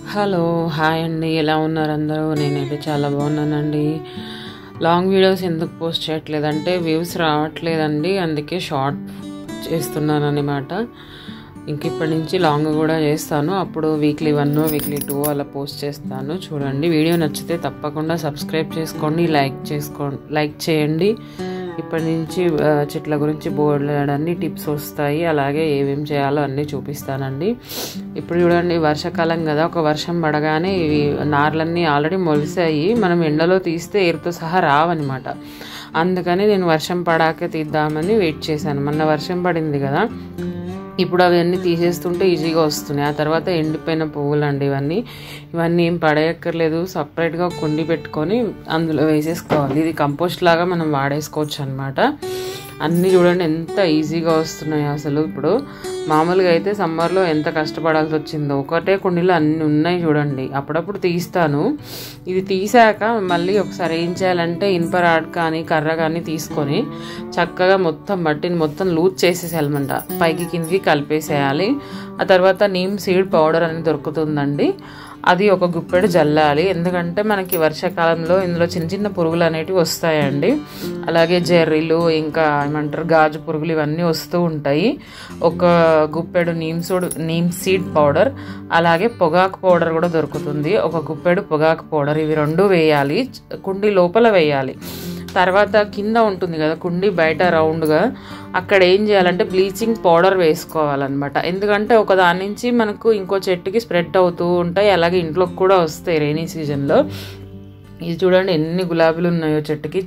Hello hi అండి, ఎలా ఉన్నారు అందరూ? నేనైతే చాలా బాగున్నానండి. లాంగ్ వీడియోస్ ఎందుకు పోస్ట్ చేయట్లేదంటే వ్యూస్ రావట్లేదండి, అందుకే షార్ట్ చేస్తున్నాను అనమాట. ఇంక ఇప్పటి నుంచి లాంగ్ కూడా చేస్తాను. అప్పుడు వీక్లీ 1 వీక్లీ 2 అలా పోస్ట్ చేస్తాను. చూడండి, వీడియో నచ్చితే తప్పకుండా సబ్స్క్రైబ్ చేసుకోండి, లైక్ చేయండి. ఇప్పటి నుంచి చెట్ల గురించి బోర్డన్ని టిప్స్ వస్తాయి, అలాగే ఏమేమి చేయాలో అన్నీ చూపిస్తానండి. ఇప్పుడు చూడండి, వర్షాకాలం కదా, ఒక వర్షం పడగానే ఇవి నార్లన్నీ ఆల్రెడీ మొలిసాయి. మనం ఎండలో తీస్తే ఏరుతో సహా రావన్నమాట. అందుకని నేను వర్షం పడాకే తీద్దామని వెయిట్ చేశాను. మొన్న వర్షం పడింది కదా, ఇప్పుడు అవన్నీ తీసేస్తుంటే ఈజీగా వస్తున్నాయి. ఆ తర్వాత ఎండిపోయిన పువ్వులు అండి ఇవన్నీ ఏం పడేయక్కర్లేదు. సపరేట్గా కుండి పెట్టుకొని అందులో వేసేసుకోవాలి. ఇది కంపోస్ట్ లాగా మనం వాడేసుకోవచ్చు అనమాట. అన్నీ చూడండి ఎంత ఈజీగా వస్తున్నాయి. అసలు ఇప్పుడు మామూలుగా అయితే సమ్మర్లో ఎంత కష్టపడాల్సి వచ్చిందో. ఒకటే కుండీలో అన్నీ ఉన్నాయి చూడండి. అప్పుడప్పుడు తీస్తాను. ఇది తీసాక మళ్ళీ ఒకసారి ఏం చేయాలంటే ఇనుప రాడ్ కానీ కర్ర కానీ తీసుకొని చక్కగా మట్టిని మొత్తం లూజ్ చేసేసేయాలన్నమాట. పైకి కిందికి కలిపేసేయాలి. ఆ తర్వాత నీమ్ సీడ్ పౌడర్ అనేది దొరుకుతుందండి, అది ఒక గుప్పెడు జల్లాలి. ఎందుకంటే మనకి వర్షాకాలంలో ఇందులో చిన్న చిన్న పురుగులు అనేటివి వస్తాయండి. అలాగే జెర్రీలు, ఇంకా ఏమంటారు గాజు పురుగులు, ఇవన్నీ వస్తూ ఉంటాయి. ఒక గుప్పెడు నీమ్ సీడ్ పౌడర్, అలాగే పొగాకు పౌడర్ కూడా దొరుకుతుంది. ఒక గుప్పెడు పొగాకు పౌడర్, ఇవి 2 వేయాలి. కుండీ లోపల వేయాలి. తర్వాత కింద ఉంటుంది కదా కుండీ బయట రౌండ్గా, అక్కడ ఏం చేయాలంటే బ్లీచింగ్ పౌడర్ వేసుకోవాలన్నమాట. ఎందుకంటే ఒక దాని నుంచి మనకు ఇంకో చెట్టుకి స్ప్రెడ్ అవుతూ ఉంటాయి, అలాగే ఇంట్లోకి కూడా వస్తాయి రైనీ సీజన్లో. ఇది చూడండి ఎన్ని గులాబీలు ఉన్నాయో చెట్టుకి.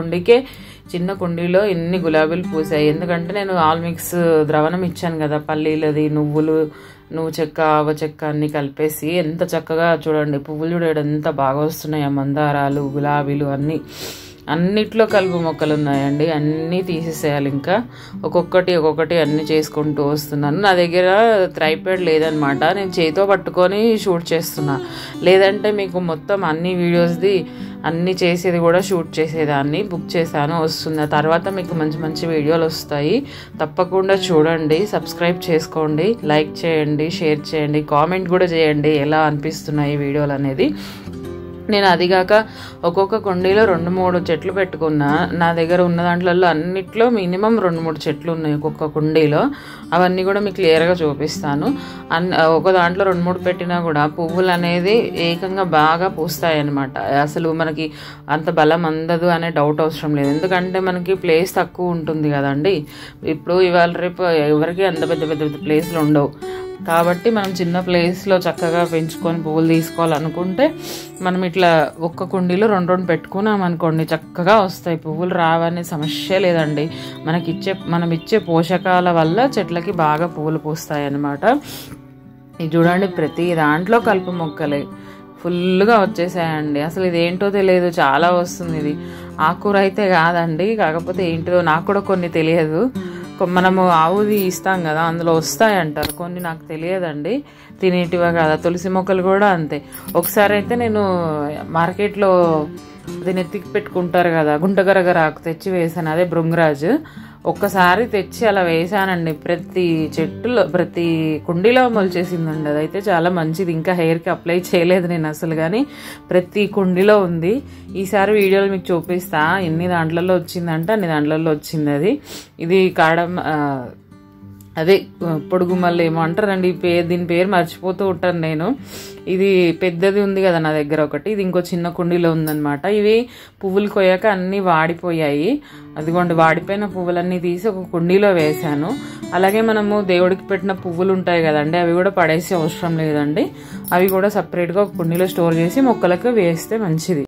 చిన్న కుండీలో ఎన్ని గులాబీలు పూసాయి. ఎందుకంటే నేను ఆల్ మిక్స్ ద్రవణం ఇచ్చాను కదా, పల్లీలది, నువ్వు చెక్క, ఆవ చెక్క అన్నీ కలిపేసి ఎంత చక్కగా చూడండి పువ్వులు చూడండి ఎంత బాగా వస్తున్నాయి. మందారాలు, గులాబీలు అన్నిట్లో కలుపు మొక్కలు ఉన్నాయండి. అన్నీ తీసేసేయాలి. ఇంకా ఒక్కొక్కటి అన్నీ చేసుకుంటూ వస్తున్నాను. నా దగ్గర ట్రైపాడ్ లేదనమాట, నేను చేతితో పట్టుకొని షూట్ చేస్తున్నా. లేదంటే మీకు మొత్తం అన్ని వీడియోస్ది అన్నీ చేసేది కూడా షూట్ చేసేదాన్ని. బుక్ చేశాను, వస్తుంది. తర్వాత మీకు మంచి మంచి వీడియోలు వస్తాయి. తప్పకుండా చూడండి, సబ్స్క్రైబ్ చేసుకోండి, లైక్ చేయండి, షేర్ చేయండి, కామెంట్ కూడా చేయండి ఎలా అనిపిస్తున్నాయి వీడియోలు అనేది. నేను అదిగాక ఒక్కొక్క కుండీలో 2-3 చెట్లు పెట్టుకున్నా. నా దగ్గర ఉన్న దాంట్లో అన్నిట్లో మినిమం 2-3 చెట్లు ఉన్నాయి ఒక్కొక్క కుండీలో. అవన్నీ కూడా మీకు క్లియర్గా చూపిస్తాను. ఒక దాంట్లో 2-3 పెట్టినా కూడా పువ్వులు అనేది ఏకంగా బాగా పూస్తాయి అన్నమాట. అసలు మనకి అంత బలం అందదు అనే డౌట్ అవసరం లేదు. ఎందుకంటే మనకి ప్లేస్ తక్కువ ఉంటుంది కదండి. ఇప్పుడు ఇవాళ రేపు ఎవరికి అంత పెద్ద ప్లేస్లు ఉండవు. కాబట్టి మనం చిన్న ప్లేస్లో చక్కగా పెంచుకొని పువ్వులు తీసుకోవాలనుకుంటే మనం ఇట్లా ఒక్క కుండీలో 2 పెట్టుకున్నాం అనుకోండి, చక్కగా వస్తాయి. పువ్వులు రావనే సమస్య లేదండి. మనం ఇచ్చే పోషకాల వల్ల చెట్లకి బాగా పువ్వులు పూస్తాయి అన్నమాట. ఇది చూడండి, ప్రతి దాంట్లో కలుపు మొక్కలే ఫుల్గా వచ్చేసాయండి. అసలు ఇదేంటో తెలియదు, చాలా వస్తుంది. ఇది ఆకుకూర అయితే కాదండి, కాకపోతే ఏంటిదో నాకు కూడా కొన్ని తెలియదు. మనము ఆవుది ఇస్తాం కదా, అందులో వస్తాయంటారు కొన్ని, నాకు తెలియదండి. తినేటివా కాదా. తులసి మొక్కలు కూడా అంతే. ఒకసారి అయితే నేను మార్కెట్లో దీన్ని ఎత్తికి పెట్టుకుంటారు కదా, గుంటగరగర ఆకు తెచ్చి వేసాను, అదే భృంగరాజ్. ఒక్కసారి తెచ్చి అలా వేసానండి, ప్రతి కుండీలో మొలిచేసిందండి. అదైతే చాలా మంచిది. ఇంకా హెయిర్కి అప్లై చేయలేదు నేను అసలు, కానీ ప్రతి కుండీలో ఉంది. ఈసారి వీడియోలు మీకు చూపిస్తా ఎన్ని దాంట్లలో వచ్చిందంటే అన్ని దాంట్లలో వచ్చింది. ఇది అదే పొడుగు మళ్ళీ ఏమో అంటారండి, దీని పేరు మర్చిపోతూ ఉంటాను నేను. ఇది పెద్దది ఉంది కదా నా దగ్గర ఒకటి, ఇది ఇంకో చిన్న కుండీలో ఉందన్నమాట. ఇవి పువ్వులు కొయ్యాక అన్నీ వాడిపోయాయి. అదిగోండి, వాడిపోయిన పువ్వులన్నీ తీసి ఒక కుండీలో వేసాను. అలాగే మనము దేవుడికి పెట్టిన పువ్వులు ఉంటాయి కదండి, అవి కూడా పడేసే అవసరం లేదండి. అవి కూడా సపరేట్గా ఒక కుండీలో స్టోర్ చేసి మొక్కలకు వేస్తే మంచిది.